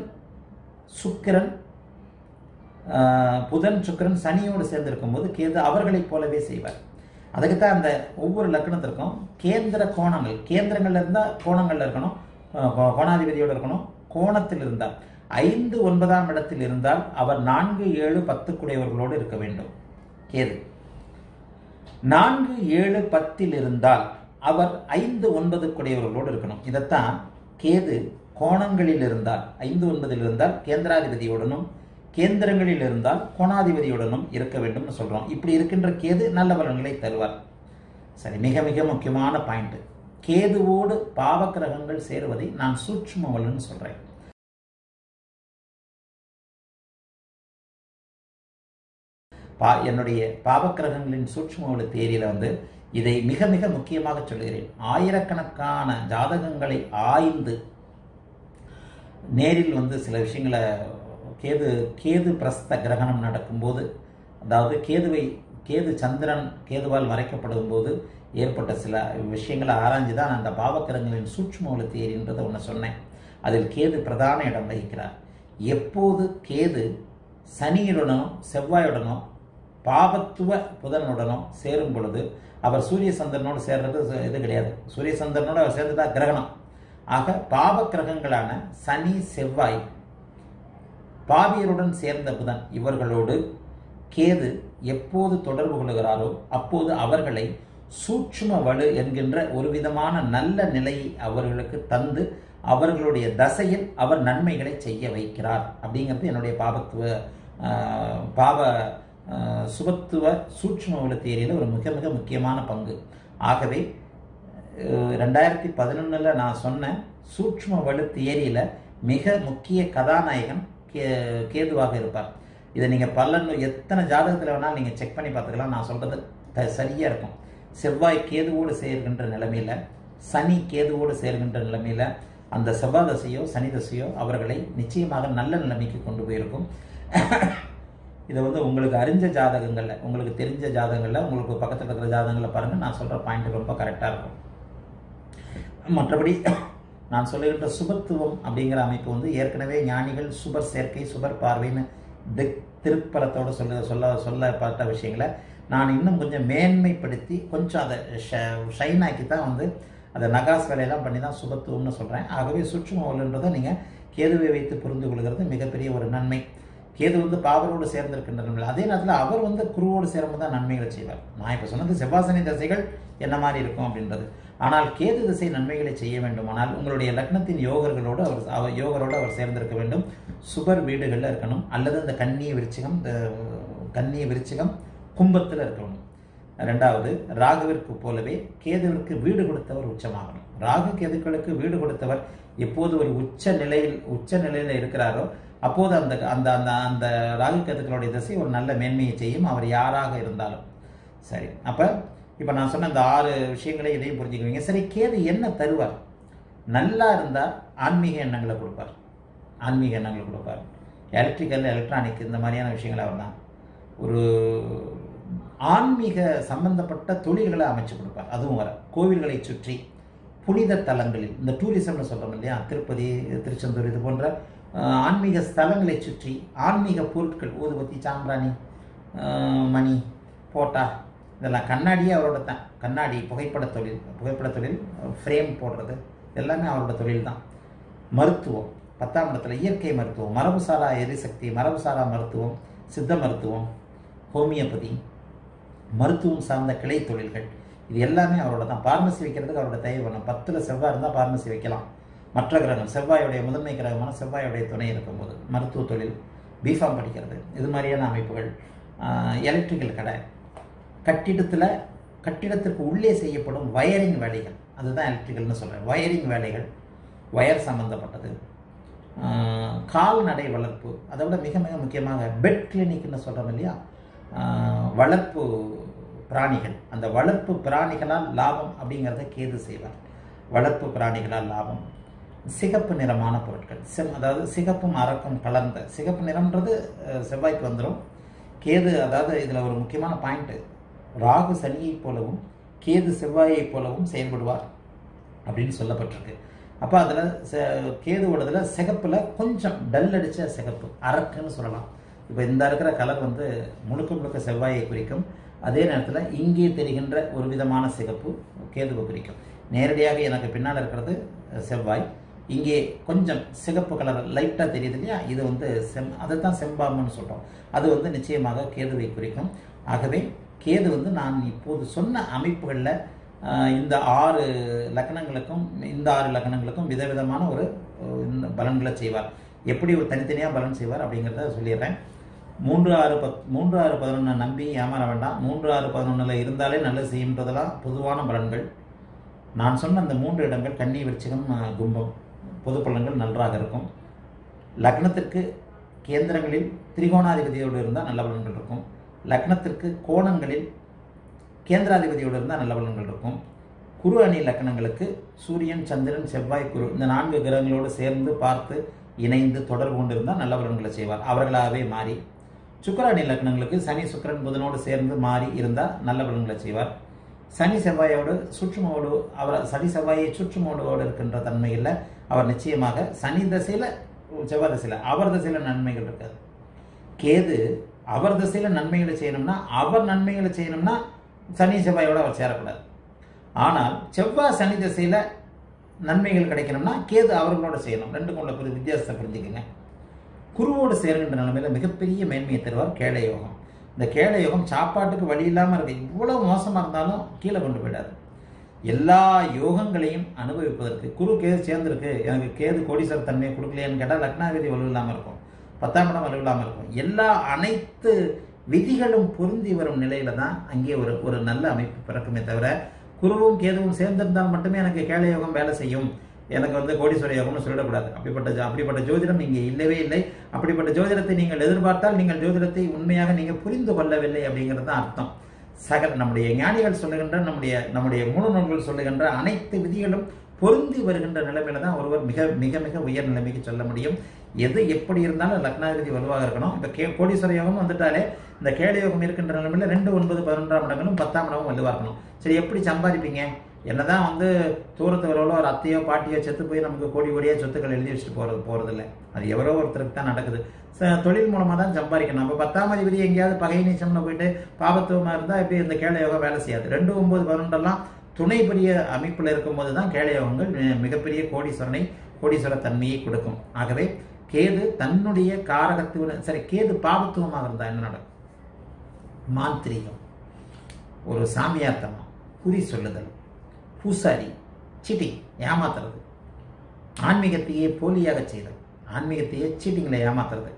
சுக்கிரன் சனியோடு சேர்ந்திருக்கும் போது கேது அவர்களைப் போலவே செய்வார். அதுக்குத்தான் அந்த ஒவ்வொரு லக்னத்திற்கும் கேந்திர கோணங்கள், கேந்திரங்கள்ல இருந்தால் கோணங்கள்ல இருக்கணும், கோணாதிபதியோடு இருக்கணும். கோணத்தில் இருந்தால் 5, 9ஆம் இடத்தில் இருந்தால் அவர் 4, 7, 10 குடையவர்களோடு இருக்க வேண்டும். கேது 4, 7, 10 இருந்தால் அவர் 5, 9 குடையவர்களோடு இருக்கணும். இதைத்தான் கேது கோணங்களில் இருந்தால் 5, 9 இருந்தால் கேந்திராதிபதியுடனும், கேந்திரங்களில் இருந்தால் கோணாதிபதியுடனும் இருக்க வேண்டும் சொல்றோம். இப்படி இருக்கின்ற கேது நல்ல பலன்களை தருவார். சரி, மிக மிக முக்கியமான பாயிண்ட். கேதுவோடு பாவக்கிரகங்கள் சேருவதை நான் சூட்சும வலுன்னு சொல்றேன். என்னுடைய பாவக்கிரகங்களின் சூட்சும வலு தேரியில இதை மிக மிக முக்கியமாக சொல்கிறேன். ஆயிரக்கணக்கான ஜாதகங்களை ஆய்ந்து நேரில் சில விஷயங்களை கேது பிரஸ்த கிரகணம் நடக்கும்போது, அதாவது கேது சந்திரன் கேதுவால் மறைக்கப்படும் போது ஏற்பட்ட சில விஷயங்களை ஆராய்ஞ்சு தான் அந்த பாவக்கிரகங்களின் சூட்சும வலு தேரின்றதை ஒன்று சொன்னேன். அதில் கேது பிரதான இடம் வகிக்கிறார். எப்போது கேது சனியுடனோ செவ்வாயுடனோ பாவத்துவ புதனுடனோ சேரும் பொழுது அவர் சூரிய சந்திரனோடு சேர்றது இது கிடையாது. சூரிய சந்திரனோடு அவர் சேர்ந்துட்டா கிரகணம். ஆக பாவ கிரகங்களான சனி செவ்வாய் பாவியருடன் சேர்ந்த புதன் இவர்களோடு கேது எப்போது தொடர்பு கொள்கிறாரோ அப்போது அவர்களை சூட்சும வலு என்கின்ற ஒரு விதமான நல்ல நிலையை அவர்களுக்கு தந்து அவர்களுடைய தசையில் அவர் நன்மைகளை செய்ய வைக்கிறார். அப்படிங்கிறது என்னுடைய சுபத்துவ சூட்சும வலு தேரியில் ஒரு மிக மிக முக்கியமான பங்கு. ஆகவே 2011 நான் சொன்ன சூட்சும வலு தேரியில் மிக முக்கிய கதாநாயகன் கேதுவாக இருப்பார். இதை நீங்கள் எத்தனை ஜாதகத்தில் வேணாலும் நீங்கள் செக் பண்ணி பார்த்துக்கலாம். நான் சொல்கிறது சரியாக இருக்கும். செவ்வாய் கேதுவோடு சேர்கின்ற நிலைமையில், சனி கேதுவோடு சேர்கின்ற நிலைமையில் அந்த செவ்வாய் தசையோ சனி தசையோ அவர்களை நிச்சயமாக நல்ல நிலைமைக்கு கொண்டு போயிருக்கும். இதை உங்களுக்கு அறிஞ்ச ஜாதகங்களில், உங்களுக்கு தெரிஞ்ச ஜாதகங்களில், உங்களுக்கு பக்கத்தில் இருக்கிற ஜாதகங்களில் பாருங்கள். நான் சொல்கிற பாயிண்ட் ரொம்ப கரெக்டாக இருக்கும். மற்றபடி நான் சொல்லுகின்ற சுபத்துவம் அப்படிங்கிற அமைப்பு ஏற்கனவே ஞானிகள் சுபர் சேர்க்கை சுபர் பார்வைன்னு திருப்பலத்தோடு சொல்லப்பட்ட விஷயங்களை நான் இன்னும் கொஞ்சம் மேன்மைப்படுத்தி கொஞ்சம் அதை ஷைன் ஆக்கி தான் அதை நகாஸ் வேலையெல்லாம் பண்ணி தான் சுபத்துவம்னு சொல்கிறேன். ஆகவே சூட்சும வலுன்றதை நீங்கள் கேதுவை வைத்து புரிந்து கொள்கிறது மிகப்பெரிய ஒரு நன்மை. கேது பாவரோடு சேர்ந்திருக்கின்ற நன்மை. அதே நேரத்தில் அவர் குருவோடு சேரும்போது தான் நன்மைகளை செய்வார். நான் இப்போ சொன்னது செவ்வாசனி தசைகள் என்ன மாதிரி இருக்கும் அப்படின்றது. ஆனால் கேது திசை நன்மைகளை செய்ய வேண்டுமானால் உங்களுடைய லக்னத்தின் யோகர்களோடு அவர் சேர்ந்திருக்க வேண்டும். சுபர் வீடுகளில் இருக்கணும். அல்லது இந்த கன்னி விருச்சிகம் கும்பத்தில் இருக்கணும். ரெண்டாவது, ராகுவிற்கு போலவே கேதுவிற்கு வீடு கொடுத்தவர் உச்சமாகணும். ராகு கேதுக்களுக்கு வீடு கொடுத்தவர் எப்போது ஒரு உச்ச நிலையில் இருக்கிறாரோ அப்போது அந்த அந்த அந்த அந்த ராகு கேதுக்களுடைய திசை ஒரு நல்ல மேன்மையை செய்யும், அவர் யாராக இருந்தாலும் சரி. அப்போ இப்போ நான் சொன்ன இந்த 6 விஷயங்களை இதையும் புரிஞ்சுக்குவீங்க. சரி, கேது என்ன தருவார்? நல்லா இருந்தால் ஆன்மீக எண்ணங்களை கொடுப்பார். எலக்ட்ரிக்கல், எலக்ட்ரானிக் இந்த மாதிரியான விஷயங்களை அவர் தான் ஒரு ஆன்மீக சம்பந்தப்பட்ட தொழில்களை அமைச்சு கொடுப்பார். அதுவும் வர கோவில்களை சுற்றி புனித தலங்களில், இந்த டூரிசம்னு சொல்கிறோம் இல்லையா, திருப்பதி, திருச்செந்தூர், இது போன்ற ஆன்மீக ஸ்தலங்களை சுற்றி ஆன்மீக பொருட்கள், ஊதுபத்தி, சாம்பிராணி, மணி, போட்டா, இதெல்லாம் கண்ணாடியே அவரோட தான். கண்ணாடி, புகைப்பட தொழில், ஃப்ரேம் போடுறது எல்லாமே அவரோட தொழில் தான். மருத்துவம் 10ஆம் இடத்துல இயற்கை மருத்துவம், மரபுசாரா எரிசக்தி, மரபுசாரா மருத்துவம், சித்த மருத்துவம், ஹோமியோபதி, மருத்துவம் சார்ந்த கிளை தொழில்கள், இது எல்லாமே அவரோட தான். பார்மசி வைக்கிறதுக்கு அவரோட தேவை வேணும். 10ல் செவ்வாய் இருந்தால் பார்மசி வைக்கலாம். மற்ற கிரகம் செவ்வாயுடைய முதன்மை கிரகமான செவ்வாயுடைய துணை இருக்கும்போது மருத்துவ தொழில், பிஃபார்ம் படிக்கிறது, இது மாதிரியான அமைப்புகள், எலக்ட்ரிக்கல் கடை, கட்டிடத்திற்கு உள்ளே செய்யப்படும் வயரிங் வேலைகள், அதுதான் எலக்ட்ரிக்கல்னு சொல்கிறேன். வயரிங் வேலைகள், வயர் சம்பந்தப்பட்டது, கால்நடை வளர்ப்பு, அதை விட மிக மிக முக்கியமாக பெட் கிளினிக்னு சொல்கிறோம் இல்லையா, வளர்ப்பு பிராணிகள், அந்த வளர்ப்பு பிராணிகளால் லாபம் அப்படிங்கிறத கேது செய்வார். வளர்ப்பு பிராணிகளால் லாபம். சிகப்பு நிறமான பொருட்கள், அதாவது சிகப்பும் அரக்கும் கலந்த, சிகப்பு நிறம்ன்றது செவ்வாய்க்கு வந்துடும். கேது, அதாவது இதில் ஒரு முக்கியமான பாயிண்ட்டு, ராகு சனியை போலவும் கேது செவ்வாயை போலவும் செயல்படுவார் அப்படின்னு சொல்லப்பட்டிருக்கு. அப்போ அதில் கேதுவோடதில் சிகப்பில் கொஞ்சம் டல் அடித்த சிகப்பு, அரக்குன்னு சொல்லலாம். இப்போ இந்த இருக்கிற கலர் முழுக்க செவ்வாயை குறிக்கும். அதே நேரத்தில் இங்கே தெரிகின்ற ஒரு விதமான சிகப்பு கேதுவை குறிக்கும். நேரடியாக எனக்கு பின்னால் இருக்கிறது செவ்வாய், இங்கே கொஞ்சம் சிகப்பு கலர் லைட்டாக தெரியுது இல்லையா, இது அதை தான் செம்பாம்புன்னு சொல்கிறோம். அது நிச்சயமாக கேதுவை குறிக்கும். ஆகவே கேது நான் இப்போது சொன்ன அமைப்புகளில் இந்த 6 லக்னங்களுக்கும் விதவிதமான ஒரு பலன்களை செய்வார். எப்படி ஒரு தனித்தனியாக பலன் செய்வார் அப்படிங்கிறத சொல்லிடுறேன். 3, 6, 11 நம்பி ஏமாற வேண்டாம். 3, 6, 11 இருந்தாலே நல்லது செய்யுன்றதெல்லாம் பொதுவான பலன்கள். நான் சொன்ன அந்த 3 இடங்கள் கன்னி, விருச்சிகம், கும்பம் பொது பலன்கள் நன்றாக இருக்கும். லக்னத்திற்கு கேந்திரங்களில் திரிகோணாதிபதியோடு இருந்தால் நல்ல பலன்கள் இருக்கும். லக்னத்திற்கு கோணங்களில் கேந்திராதிபதியோடு இருந்தால் நல்ல பலன்கள் இருக்கும். குரு அணி லக்னங்களுக்கு சூரியன், சந்திரன், செவ்வாய், குரு இந்த 4 கிரகங்களோடு சேர்ந்து பார்த்து இணைந்து தொடர்பு கொண்டு இருந்தால் நல்ல பலன்களை செய்வார், அவர்களாகவே மாறி. சுக்கிர அணி லக்னங்களுக்கு சனி, சுக்கிரன், புதனோடு சேர்ந்து மாறி இருந்தால் நல்ல பலன்களை செய்வார். சனி செவ்வாயோடு சுற்றுமோடு சனி செவ்வாயை சுற்றுமோடோடு இருக்கின்ற தன்மையில் அவர் நிச்சயமாக சனி தசையில், செவ்வாய் தசையில், அவர் தசையில் நன்மைகள் இருக்காது. கேது அவர் தசையில் நன்மைகளை செய்யணும்னா, அவர் நன்மைகளை செய்யணும்னா சனி செவ்வாயோடு அவர் சேரக்கூடாது. ஆனால் செவ்வாய் சனி தசையில் நன்மைகள் கிடைக்கணும்னா கேது அவர்களோட செய்யணும். ரெண்டுக்கும் உள்ள பெரிய வித்தியாசத்தை புரிஞ்சுக்கங்க. குருவோடு சேருகின்ற நிலைமையில் மிகப்பெரிய மேன்மையை தருவார் கேளை யோகம். இந்த கேளை யோகம் சாப்பாட்டுக்கு வழி இல்லாமல் இருக்கு. இவ்வளவு மோசமாக இருந்தாலும் கீழே கொண்டு போயிடாது. எல்லா யோகங்களையும் அனுபவிப்பதற்கு குரு கேது சேர்ந்துருக்கு. எனக்கு கேது கோடீஸ்வர தன்மையை கொடுக்கலையான்னு கேட்டால் லக்னாதிபதி வலுவில்லாமல் இருக்கும், 10ஆம் இடம் வலுவில்லாமல் இருக்கும். அனைத்து விதிகளும் பொருந்தி வரும் நிலையில தான் அங்கே ஒரு நல்ல அமைப்பு பிறக்குமே தவிர, குருவும் கேதுவும் சேர்ந்திருந்தால் மட்டுமே எனக்கு கேளை யோகம் வேலை செய்யும், எனக்கு கோடீஸ்வர யோகம்னு சொல்லிடக்கூடாது. அப்படிப்பட்ட ஜோதிடம் இங்கே இல்லவே இல்லை. அப்படிப்பட்ட ஜோதிடத்தை நீங்கள் எதிர்பார்த்தால் நீங்கள் ஜோதிடத்தை உண்மையாக நீங்கள் புரிந்து கொள்ளவில்லை அப்படிங்கிறது தான் அர்த்தம். நம்முடைய ஞானிகள் சொல்லுகின்ற, நம்முடைய மூல நூல்கள் சொல்லுகின்ற அனைத்து விதிகளும் பொருந்தி வருகின்ற நிலைமையில தான் ஒருவர் மிக மிக மிக உயர் நிலைமைக்கு சொல்ல முடியும். எது எப்படி இருந்தாலும் லக்னாதிபதி வலுவாக இருக்கணும். இப்போ கோடீஸ்வர யோகம் வந்துட்டாலே இந்த கேளை யோகம் இருக்கின்ற நிலைமையில 2, 9, 11ஆம் இடங்களும் 10ஆம் இடமும் வலுவாக இருக்கணும். சரி, எப்படி சம்பாதிப்பீங்க? என்னதான் தூரத்து வரவோ ஒரு அத்தையோ பாட்டியோ செத்து போய் நமக்கு கோடி கோடியா சொத்துக்கள் எழுதி வச்சுட்டு போறதில்லை. அது எவரோ ஒருத்தருக்கு தான் நடக்குது. தொழில் மூலமா தான் சம்பாதிக்கணும். நம்ம 10ஆம் அதிபதி எங்கேயாவது பகை நீச்சம்னு போயிட்டு பாபத்துவமா இருந்தால் இப்படி இந்த கேளை யோகம் வேலை செய்யாது. 2, 9, 11 துணை பெரிய அமைப்புல இருக்கும்போது தான் கேளை யோகங்கள் மிகப்பெரிய கோடீஸ்வர தன்மையை கொடுக்கும். ஆகவே கேது தன்னுடைய காரகத்துவம், சரி, கேது பாபத்துவமாக இருந்தால் என்ன நடக்கும்? மாந்திரீகம், ஒரு சாமியார்த்தமா, குறி சொல்லுதல், பூசாரி, சீட்டிங், ஏமாத்துறது, ஆன்மீகத்தையே போலியாக செய்தல், ஆன்மீகத்தையே சீட்டிங்கில் ஏமாத்துறது,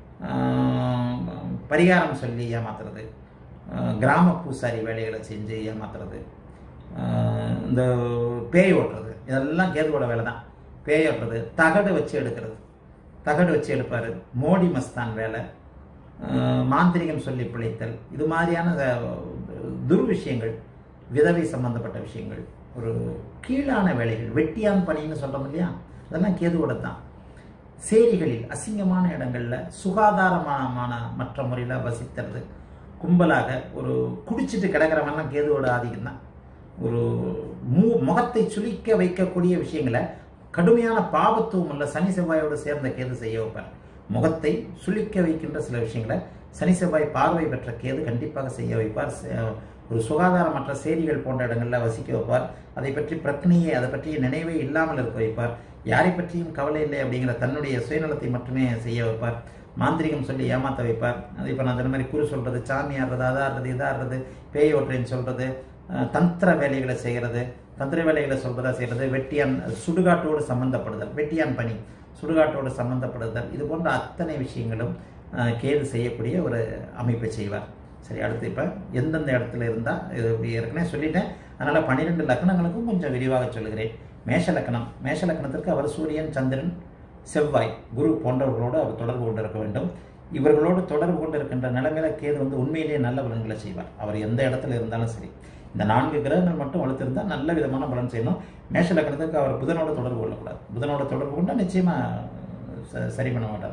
பரிகாரம் சொல்லி ஏமாத்துறது, கிராம பூசாரி வேலைகளை செஞ்சு ஏமாத்துறது, இந்த பேய் ஓட்டுறது, இதெல்லாம் கேதுவோட வேலை தான். பேய் ஓட்டுறது, தகடு வச்சு எடுப்பார், மோடி மஸ்தான் வேலை, மாந்திரிகம் சொல்லி பிழைத்தல், இது மாதிரியான துர்விஷயங்கள், விதவை சம்பந்தப்பட்ட விஷயங்கள், ஒரு கீழான வேலைகள், வெட்டியான் பணின்னு சொல்றோம் இல்லையா, அதெல்லாம் கேதுவோட தான். சேரிகளில் அசிங்கமான இடங்கள்ல சுகாதாரமான மற்ற முறையில் வசிக்கிறது, கும்பலாக ஒரு குடிச்சிட்டு கிடக்கிறவங்கலாம் கேதுவோட ஆதிக்கம் தான். ஒரு முகத்தை சுளிக்க வைக்கக்கூடிய விஷயங்களை கடுமையான பாபத்துவம் உள்ள சனி செவ்வாயோடு சேர்ந்த கேது செய்ய வைப்பார். முகத்தை சுளிக்க வைக்கின்ற சில விஷயங்களை சனி செவ்வாய் பார்வை பெற்ற கேது கண்டிப்பாக செய்ய வைப்பார். ஒரு சுகாதாரமற்ற சேரிகள் போன்ற இடங்களில் வசிக்க வைப்பார். அதை பற்றி பிரச்சனையே, அதை பற்றிய நினைவே இல்லாமல் இருக்க வைப்பார். யாரை பற்றியும் கவலை இல்லை அப்படிங்கிற தன்னுடைய சுயநலத்தை மட்டுமே செய்ய வைப்பார். மாந்திரிகம் சொல்லி ஏமாற்ற வைப்பார். அது இப்போ நான் அந்த மாதிரி குரு சொல்றது, சாமி ஆடுறது, அதாடுறது, இதாடுறது, பேய் ஓட்டுறேன்னு சொல்றது, தந்திர வேலைகளை செய்கிறது, தந்திர வேலைகளை சொல்றதா செய்கிறது, வெட்டியான் சுடுகாட்டோடு சம்பந்தப்படுதல், வெட்டியான் பணி, சுடுகாட்டோடு சம்பந்தப்படுதல், இது போன்ற அத்தனை விஷயங்களும் கேது செய்யக்கூடிய ஒரு அமைப்பை செய்வார். சரி, அடுத்து இப்போ எந்தெந்த இடத்துல இருந்தால் இது ஏற்கனவே சொல்லிட்டேன். அதனால் 12 லக்னங்களுக்கும் கொஞ்சம் விரிவாக சொல்லுகிறேன். மேஷ லக்னத்திற்கு அவர் சூரியன், சந்திரன், செவ்வாய், குரு போன்றவர்களோடு அவர் தொடர்பு கொண்டு இருக்க வேண்டும். இவர்களோடு தொடர்பு கொண்டு இருக்கின்ற நிலைமையில கேது உண்மையிலேயே நல்ல பலன்களை செய்வார். அவர் எந்த இடத்துல இருந்தாலும் சரி, இந்த 4 கிரகங்கள் மட்டும் வளர்த்திருந்தால் நல்ல விதமான பலன் செய்யணும். மேஷ லக்னத்துக்கு அவர் புதனோட தொடர்பு கொள்ளக்கூடாது. புதனோட தொடர்பு கொண்டால் நிச்சயமா சரி பண்ண மாட்டார்.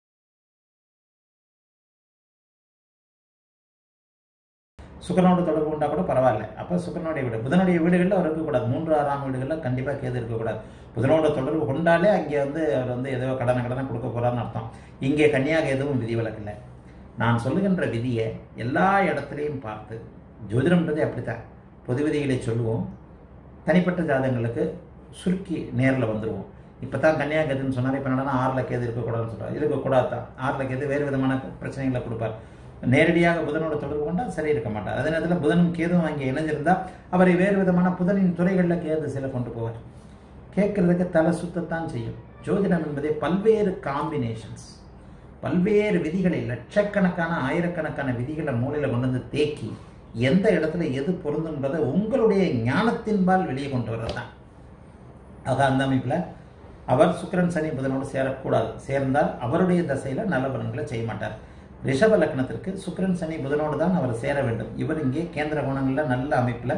சுக்கரனோட தொடர்பு கொண்டா கூட பரவாயில்ல. அப்போ சுக்கரனுடைய வீடு, புதனுடைய வீடுகளில் அவர் இருக்கக்கூடாது. 3, 6ஆம் வீடுகளில் கண்டிப்பாக கேது இருக்கக்கூடாது. புதனோட தொடர்பு கொண்டாலே அங்கே அவர் ஏதோ கடனை கொடுக்க போறாருன்னு அர்த்தம். இங்கே கன்னியாக எதுவும் விதிவிலக்கு இல்லை. நான் சொல்லுகின்ற விதியை எல்லா இடத்துலையும் பார்த்து, ஜோதிடம்ன்றதே அப்படித்தான், பொது விதிகளை சொல்லுவோம், தனிப்பட்ட ஜாதகங்களுக்கு சுருக்கி நேரில் வந்துடுவோம். இப்போ தான் கன்னியாக கேதுன்னு சொன்னார். இப்போ என்னன்னா 6ல் கேது இருக்கக்கூடாதுன்னு சொல்கிறார். இருக்கக்கூடாது தான். 6ல் கேது வேறு விதமான பிரச்சனைகளை கொடுப்பார். நேரடியாக புதனோட தொடர்பு கொண்டால் சரி இருக்க மாட்டார். அதே நேரத்தில் புதனும் கேதும் அங்கே இணைஞ்சிருந்தால் அவரை வேறு விதமான புதனின் துறைகளில் கேது சில கொண்டு போவார். கேட்கறதுக்கு தலை சுத்தத்தான் செய்யும். ஜோதிடம் என்பதே பல்வேறு காம்பினேஷன்ஸ், பல்வேறு விதிகளை, லட்சக்கணக்கான ஆயிரக்கணக்கான விதிகளை மூலையில் கொண்டு வந்து தேக்கி எந்த இடத்துல எது பொருந்துன்றதை உங்களுடைய ஞானத்தின்பால் வெளியே கொண்டு வர்றது தான். ஆக அந்த அமைப்பில் அவர் சுக்கிரன் சனி புதனோடு சேரக்கூடாது. சேர்ந்தால் அவருடைய தசையில் நல்ல பலன்களை செய்ய மாட்டார். ரிஷப லக்னத்திற்கு சுக்கிரன் சனி புதனோடு தான் அவர் சேர வேண்டும். இவர் இங்கே கேந்திர குணங்களில் நல்ல அமைப்பில்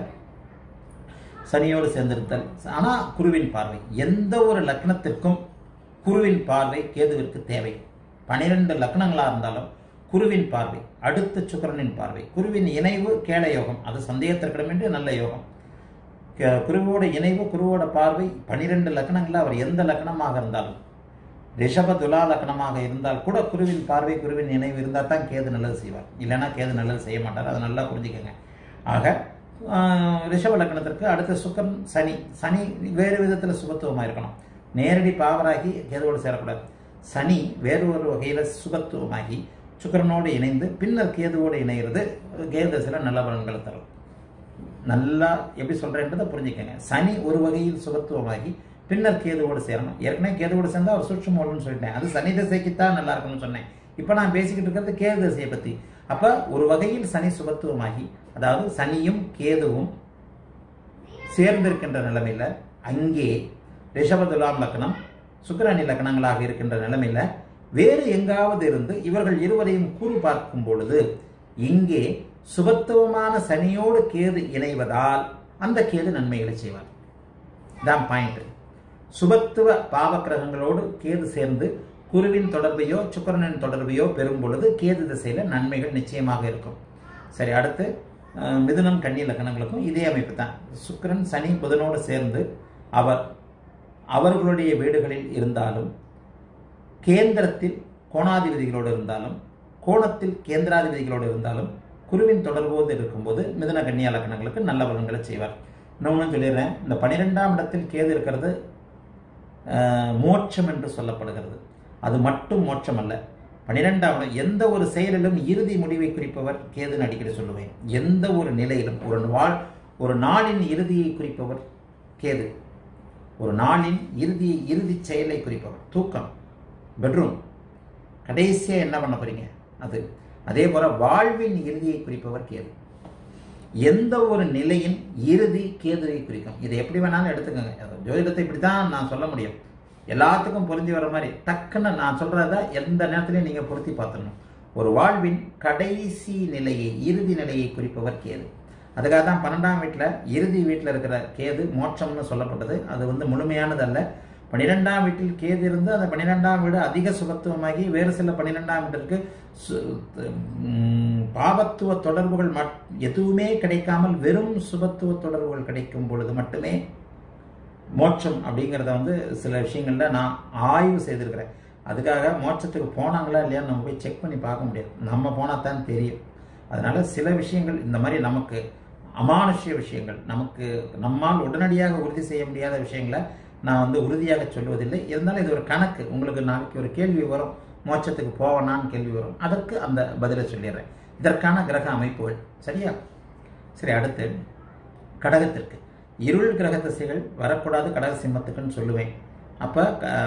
சனியோடு சேர்ந்திருத்தல். ஆனால் குருவின் பார்வை, எந்த ஒரு லக்னத்திற்கும் குருவின் பார்வை கேதுவிற்கு தேவை. 12 லக்னங்களாக இருந்தாலும் குருவின் பார்வை, அடுத்து சுக்கிரனின் பார்வை. குருவின் இணைவு கேள யோகம், அது சந்தேகத்திற்கிடமின்றி நல்ல யோகம். குருவோட இணைவு, குருவோட பார்வை 12 லக்னங்களில் அவர் எந்த லக்னமாக இருந்தாலும், ரிஷப துலா லக்னமாக இருந்தால் கூட குருவின் பார்வை, குருவின் இணைவு இருந்தால் தான் கேது நல்லது செய்வார். இல்லைன்னா கேது நல்லது செய்ய மாட்டார். அதை நல்லா புரிஞ்சுக்கோங்க. ஆக ரிஷப லக்னத்திற்கு அடுத்த சுக்கிரன் சனி. சனி வேறு விதத்தில் சுபத்துவமாக இருக்கணும். நேரடி பாவராகி கேதுவோடு சேரக்கூடாது. சனி வேறு ஒரு வகையில் சுபத்துவமாகி சுக்கிரனோடு இணைந்து பின்னர் கேதுவோடு இணைகிறது கேது தசையில் நல்ல பலன்களை தரும். நல்லா எப்படி சொல்கிறேன்றதை புரிஞ்சுக்கோங்க. சனி ஒரு வகையில் சுபத்துவமாகி பின்னர் கேதுவோடு சேரணும். ஏற்கனவே கேதுவோடு சேர்ந்தால் அவர் சூட்சுமோல்னு சொல்லிட்டேன். அது சனி தசைக்குத்தான் நல்லா இருக்கும்னு சொன்னேன். இப்போ நான் பேசிக்கிட்டு இருக்கிறது கேது தசையை பற்றி. அப்போ ஒரு வகையில் சனி சுபத்துவமாகி, அதாவது சனியும் கேதுவும் சேர்ந்திருக்கின்ற நிலைமையில் அங்கே ரிஷப துலாம் லக்னம் சுக்கிரனி லக்னங்களாக இருக்கின்ற நிலைமையில் வேறு எங்காவது இருந்து இவர்கள் இருவரையும் கூறு பார்க்கும் பொழுது இங்கே சுபத்துவமான சனியோடு கேது இணைவதால் அந்த கேது நன்மைகளை செய்வார். தான் பாயிண்ட். சுபத்துவ பாவக்கிரகங்களோடு கேது சேர்ந்து குருவின் தொடர்பையோ சுக்கிரனின் தொடர்பையோ பெறும் பொழுது கேது திசையில் நன்மைகள் நிச்சயமாக இருக்கும். சரி, அடுத்து மிதுனம் கன்னி லக்னங்களுக்கும் இதே அமைப்பு தான். சுக்கிரன் சனி புதனோடு சேர்ந்து அவர்களுடைய வீடுகளில் இருந்தாலும், கேந்திரத்தில் கோணாதிபதிகளோடு இருந்தாலும், கோணத்தில் கேந்திராதிபதிகளோடு இருந்தாலும் குருவின் தொடர்போடு இருக்கும்போது மிதுன கன்னியா லக்னங்களுக்கு நல்ல பலன்களை செய்வார். இன்னொன்று சொல்லிடுறேன், இந்த 12ஆம் இடத்தில் கேது இருக்கிறது மோட்சம் என்று சொல்லப்படுகிறது. அது மட்டும் மோட்சம் அல்ல. 12ஆம் இடம் எந்த ஒரு செயலிலும் இறுதி முடிவை குறிப்பவர் கேதுன்னு அடிக்கடி சொல்லுவேன். எந்த ஒரு நிலையிலும் ஒரு நாளின் இறுதியை குறிப்பவர் கேது. ஒரு நாளின் இறுதி செயலை குறிப்பவர். தூக்கம், பெட்ரூம், கடைசியாக என்ன பண்ண போறீங்க அது. அதே போல வாழ்வின் இறுதியை குறிப்பவர் கேது. எந்த ஒரு நிலையின் இறுதி கேதுவை குறிக்கும். இதை எப்படி வேணாலும் எடுத்துக்கோங்க. ஜோதிடத்தை இப்படி தான் நான் சொல்ல முடியும். எல்லாத்துக்கும் பொருந்தி வர மாதிரி டக்குன்னு நான் சொல்றத எந்த நேரத்திலையும் நீங்க பொருத்தி பார்த்துடணும். ஒரு வாழ்வின் கடைசி நிலையை, இறுதி நிலையை குறிப்பவர் கேது. அதுக்காக தான் 12ஆம் வீட்டில் இறுதி வீட்டில் இருக்கிற கேது மோட்சம்னு சொல்லப்பட்டது. அது முழுமையானது அல்ல. 12ஆம் வீட்டில் கேது இருந்து அந்த 12ஆம் வீடு அதிக சுபத்துவமாகி வேறு சில 12ஆம் வீட்டிற்கு பாபத்துவ தொடர்புகள் எதுவுமே கிடைக்காமல் வெறும் சுபத்துவ தொடர்புகள் கிடைக்கும் பொழுது மட்டுமே மோட்சம் அப்படிங்கிறத சில விஷயங்கள்ல நான் ஆய்வு செய்திருக்கிறேன். அதுக்காக மோட்சத்துக்கு போனாங்களா இல்லையா நம்ம போய் செக் பண்ணி பார்க்க முடியாது. நம்ம போனால் தான் தெரியும். அதனால சில விஷயங்கள் இந்த மாதிரி நமக்கு அமானுஷ்ய விஷயங்கள், நமக்கு நம்மால் உடனடியாக உறுதி செய்ய முடியாத விஷயங்களை நான் உறுதியாக சொல்வதில்லை. இருந்தாலும் இது ஒரு கணக்கு. உங்களுக்கு நாளைக்கு ஒரு கேள்வி வரும், மோட்சத்துக்கு போவனான்னு கேள்வி வரும். அதற்கு அந்த பதிலை சொல்லிடுறேன். இதற்கான கிரக அமைப்புகள் சரியா? சரி, அடுத்து கடகத்திற்கு இருள் கிரக திசைகள் வரக்கூடாது கடக சிம்மத்துக்குன்னு சொல்லுவேன். அப்போ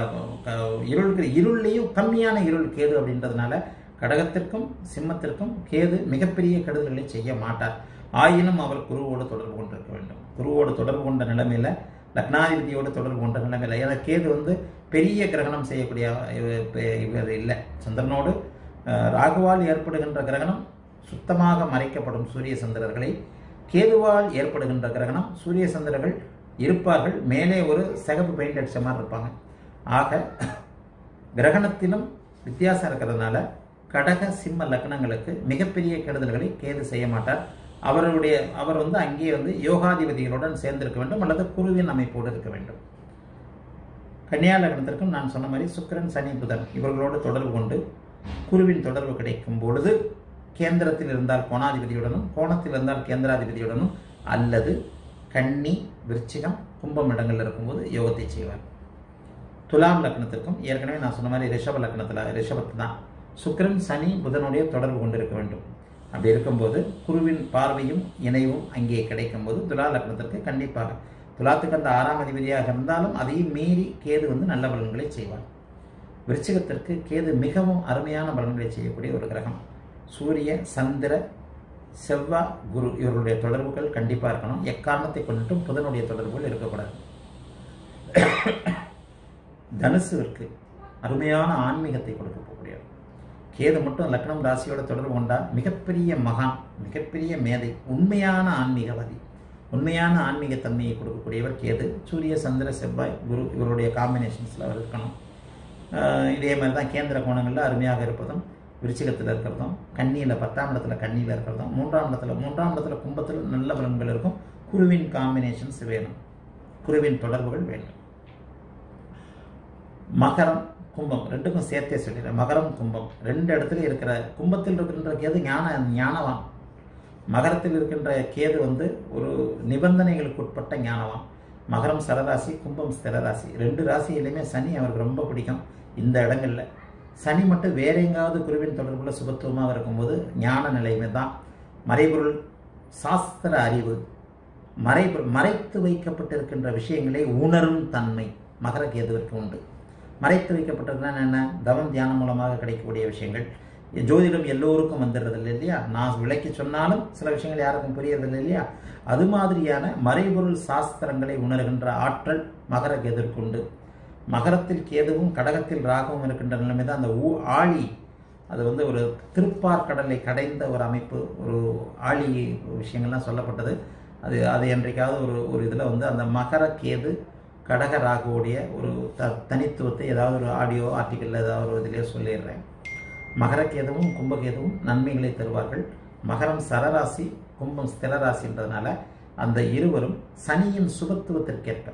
இருள்லையும் கம்மியான இருள் கேது அப்படின்றதுனால கடகத்திற்கும் சிம்மத்திற்கும் கேது மிகப்பெரிய கெடுதல்களை செய்ய மாட்டார். ஆயினும் அவர் குருவோடு தொடர்பு கொண்டிருக்க வேண்டும். குருவோடு தொடர்பு கொண்ட நிலைமையில், லக்னாதிபதியோடு தொடர்பு கொண்ட நிலைமையில், ஏன்னா கேது பெரிய கிரகணம் செய்யக்கூடிய இவர் இல்லை. சந்திரனோடு ராகுவால் ஏற்படுகின்ற கிரகணம் சுத்தமாக மறைக்கப்படும் சூரிய சந்திரர்களை, கேதுவால் ஏற்படுகின்ற கிரகணம் சூரிய சந்திரர்கள் இருப்பார்கள், மேலே ஒரு சிகப்பு பெயிண்ட் அடிச்ச மாதிரி இருப்பாங்க. ஆக கிரகணத்திலும் வித்தியாசம் இருக்கிறதுனால கடக சிம்ம லக்னங்களுக்கு மிகப்பெரிய கெடுதல்களை கேது செய்ய மாட்டார். அவர் அங்கே யோகாதிபதிகளுடன் சேர்ந்திருக்க வேண்டும் அல்லது குருவின் அமைப்போடு இருக்க வேண்டும். கன்னியா லக்னத்திற்கும் நான் சொன்ன மாதிரி சுக்கிரன் சனி புதன் இவர்களோடு தொடர்பு கொண்டு குருவின் தொடர்பு கிடைக்கும் பொழுது கேந்திரத்தில் இருந்தால் கோணாதிபதியுடனும், கோணத்தில் இருந்தால் கேந்திராதிபதியுடனும், அல்லது கன்னி விருச்சிகம் கும்பம் இடங்களில் இருக்கும்போது யோகத்தை செய்வார். துலாம் லக்னத்திற்கும் ஏற்கனவே நான் சொன்ன மாதிரி ரிஷபத்து தான் சுக்கிரன் சனி புதனுடைய தொடர்பு கொண்டிருக்க வேண்டும். அப்படி இருக்கும்போது குருவின் பார்வையும் இணைவும் அங்கே கிடைக்கும் போது துலா லக்னத்திற்கு கண்டிப்பாக, துலாத்துக்கு அந்த 6ஆம் அதிபதியாக இருந்தாலும் அதையும் மீறி கேது நல்ல பலன்களை செய்வார். விருச்சிகத்திற்கு கேது மிகவும் அருமையான பலன்களை செய்யக்கூடிய ஒரு கிரகம். சூரிய சந்திர செவ்வாய் குரு இவர்களுடைய தொடர்புகள் கண்டிப்பாக இருக்கணும். எக்காரணத்தை கொண்டும் புதனுடைய தொடர்புகள் இருக்கக்கூடாது. தனுசுவிற்கு அருமையான ஆன்மீகத்தை கொடுக்க போகக்கூடியவர். கேது மட்டும் லக்னம் ராசியோட தொடர்பு கொண்டால் மிகப்பெரிய மகான், மிகப்பெரிய மேதை, உண்மையான ஆன்மீகவாதி, உண்மையான ஆன்மீக தன்மையை கொடுக்கக்கூடியவர் கேது. சூரிய சந்திர செவ்வாய் குரு இவருடைய காம்பினேஷன்ஸில் அவர் இருக்கணும். இதே மாதிரி தான் கேந்திர கோணங்களில் அருமையாக இருப்பதும், விருச்சிகத்தில் இருக்கிறதும், கன்னியில் 10ஆம் இடத்துல கன்னியில் இருக்கிறதும், 3ஆம் இடத்துல கும்பத்தில் நல்ல பலன்கள் இருக்கும். குருவின் காம்பினேஷன்ஸ் வேணும், குருவின் தொடர்புகள் வேண்டும். மகரம் கும்பம் ரெண்டுக்கும் சேர்த்தே சொல்லிடுறேன். மகரம் கும்பம் 2 இடத்துல இருக்கிற, கும்பத்தில் இருக்கின்ற கேது ஞானவான், மகரத்தில் இருக்கின்ற கேது ஒரு நிபந்தனைகளுக்கு உட்பட்ட ஞானவான். மகரம் சரராசி, கும்பம் ஸ்திரராசி. 2 ராசியிலையுமே சனி அவருக்கு ரொம்ப பிடிக்கும். இந்த இடங்களில் சனி மட்டும் வேற எங்காவது குருவின் தொடர்புள்ள சுபத்துவமாக இருக்கும்போது ஞான நிலைமை தான். மறைபொருள் சாஸ்திர அறிவு, மறைத்து வைக்கப்பட்டிருக்கின்ற விஷயங்களை உணரும் தன்மை மகர கேதுவிற்கு உண்டு. மறைத்து வைக்கப்பட்டிருக்குன்னா என்ன? தவம் தியானம் மூலமாக கிடைக்கக்கூடிய விஷயங்கள். ஜோதிடம் எல்லோருக்கும் வந்துடுறதில்லை இல்லையா? நான் விளக்கி சொன்னாலும் சில விஷயங்கள் யாருக்கும் புரியறதில்லை இல்லையா? அது மாதிரியான மறைபொருள் சாஸ்திரங்களை உணர்கின்ற ஆற்றல் மகர கேதுவிற்கு உண்டு. மகரத்தில் கேதுவும் கடகத்தில் ராகுவும் இருக்கின்ற நிலைமை தான் அந்த ஆழி. அது ஒரு திருப்பார் கடலை கடைந்த ஒரு அமைப்பு, ஒரு ஆழி விஷயங்கள்லாம் சொல்லப்பட்டது. அது என்றைக்காவது ஒரு இதில் அந்த மகர கேது கடக ராகுவோடைய ஒரு தனித்துவத்தை ஏதாவது ஒரு ஆடியோ ஆர்டிக்கலில் ஏதாவது ஒரு இதிலே சொல்லிடுறேன். மகரக்கேதுவும் கும்பகேதுவும் நன்மைகளை தருவார்கள். மகரம் சரராசி, கும்பம் ஸ்திரராசின்றதுனால அந்த இருவரும் சனியின் சுபத்துவத்திற்கேற்ப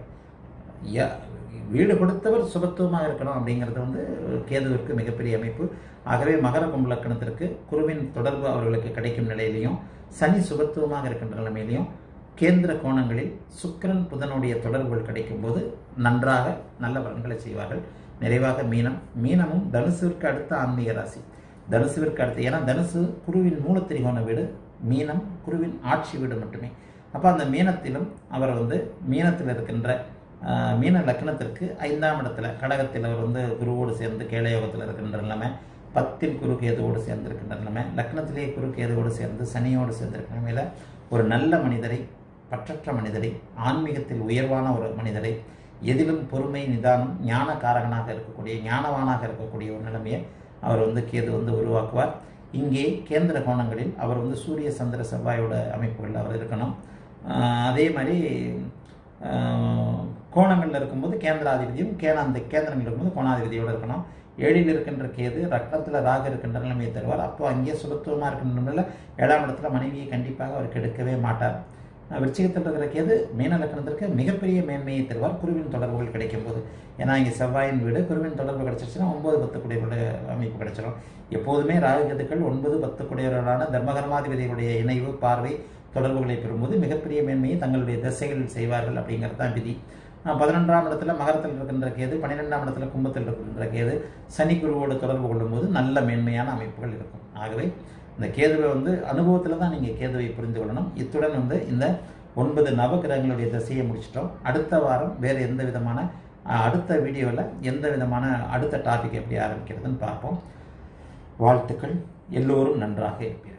வீடு கொடுத்தவர் சுபத்துவமாக இருக்கணும் அப்படிங்கிறது கேதுவிற்கு மிகப்பெரிய அமைப்பு. ஆகவே மகர கும்ப லக்கணத்திற்கு குருவின் தொடர்பு அவர்களுக்கு கிடைக்கும் நிலையிலையும், சனி சுபத்துவமாக இருக்கின்ற நிலைமையிலையும், கேந்திர கோணங்களில் சுக்கிரன் புதனுடைய தொடர்புகள் கிடைக்கும் போது நன்றாக நல்ல பலன்களை செய்வார்கள். நிறைவாக மீனமும் தனுசுவிற்கு அடுத்த ஆன்மீக ராசி. தனுசுவிற்கு அடுத்து, ஏன்னா தனுசு குருவின் மூலத்திரிகோண வீடு, மீனம் குருவின் ஆட்சி வீடு மட்டுமே. அப்போ அந்த மீனத்திலும் அவர் மீனத்தில் இருக்கின்ற மீன லக்னத்திற்கு 5ஆம் இடத்துல கடகத்தில் அவர் குருவோடு சேர்ந்து கேளயோகத்தில் இருக்கின்ற நிலைமை, 10இல் குரு கேதுவோடு சேர்ந்து இருக்கின்ற நிலைமை, லக்னத்திலேயே குரு கேதுவோடு சேர்ந்து சனியோடு சேர்ந்திருக்கிற நிலைமையில் ஒரு நல்ல மனிதரை, பற்றற்ற மனிதரை, ஆன்மீகத்தில் உயர்வான ஒரு மனிதரை, எதிலும் பொறுமை நிதானம் ஞான காரகனாக இருக்கக்கூடிய, ஞானவானாக இருக்கக்கூடிய ஒரு நிலைமையை அவர் கேது உருவாக்குவார். இங்கே கேந்திர கோணங்களில் அவர் சூரிய சந்திர செவ்வாயோட அமைப்புகளில் அவர் இருக்கணும். அதே மாதிரி கோணங்களில் இருக்கும்போது கேந்திராதிபதியும் அந்த கேந்திரங்கள் இருக்கும்போது கோணாதிபதியோடு இருக்கணும். 7இல் இருக்கின்ற கேது ரத்னத்தில் ராகு இருக்கின்ற நிலைமையை தருவார். அப்போ அங்கே சுபத்துவமாக இருக்கின்ற நிலையில் 7ஆம் இடத்துல மனைவியை கண்டிப்பாக அவர் கெடுக்கவே மாட்டார். விருச்சிகத்தில் இருக்கிற கேது மீன லக்னத்திற்கு மிகப்பெரிய மேன்மையை தருவார் குருவின் தொடர்புகள் கிடைக்கும் போது. ஏன்னா இங்கே செவ்வாயின் வீடு குருவின் தொடர்பு கிடைச்சிருச்சுன்னா 9, 10 குடையவருடைய அமைப்பு கிடைச்சிடும். எப்போதுமே ராகு கேதுக்கள் 9, 10 குடையவர்களான தர்மகர்மாதிபதிகளுடைய இணைவு, பார்வை, தொடர்புகளை பெறும்போது மிகப்பெரிய மேன்மையை தங்களுடைய திசைகளில் செய்வார்கள் அப்படிங்கிறது தான் விதி. 11ஆம் இடத்துல மகரத்தில் இருக்கின்ற கேது, 12ஆம் இடத்துல கும்பத்தில் இருக்கின்ற கேது சனி குருவோடு தொடர்பு கொள்ளும்போது நல்ல மேன்மையான அமைப்புகள் இருக்கும். ஆகவே இந்த கேதுவை அனுபவத்தில் தான் நீங்கள் கேதுவை புரிந்து கொள்ளணும். இத்துடன் இந்த 9 நவகிரகங்களுடைய திசையை முடிச்சிட்டோம். அடுத்த வாரம் வேறு எந்த விதமான அடுத்த வீடியோவில் எந்த விதமான அடுத்த டாபிக் எப்படி ஆரம்பிக்கிறதுன்னு பார்ப்போம். வாழ்த்துக்கள். எல்லோரும் நன்றாக இருப்பீர்கள்.